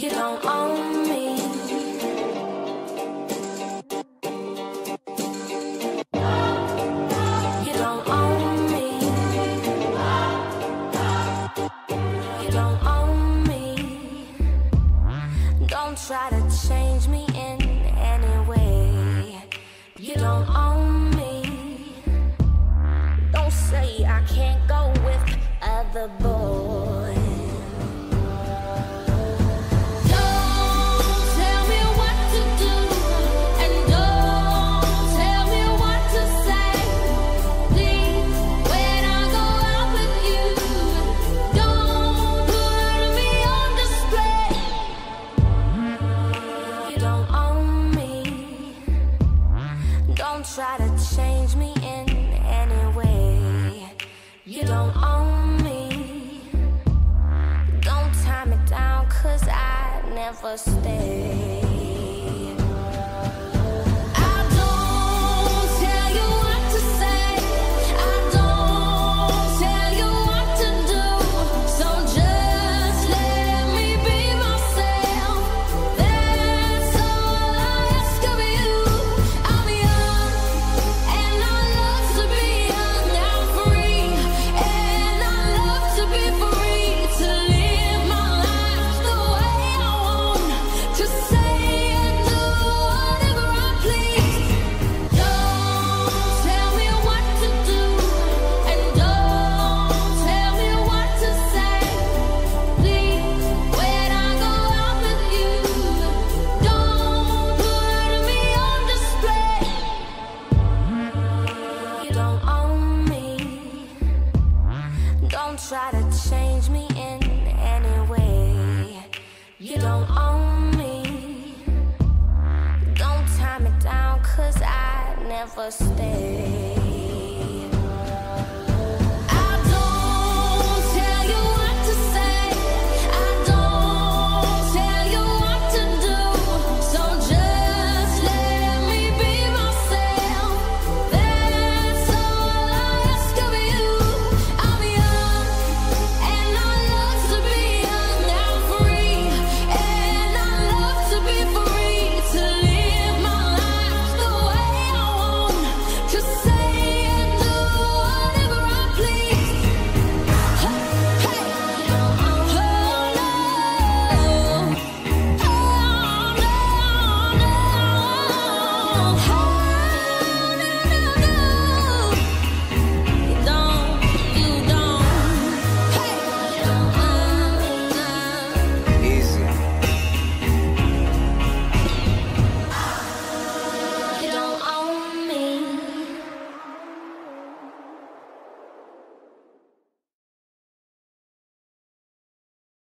You don't own me. You don't own me. You don't own me. Don't try to change me in any way. You don't own me. Don't say I can't go with other boys. Don't try to change me in any way. You don't own me. Don't tie me down, 'cause I never stay. Don't try to change me in any way. You don't own me. Don't tie me down, 'cause I never stay.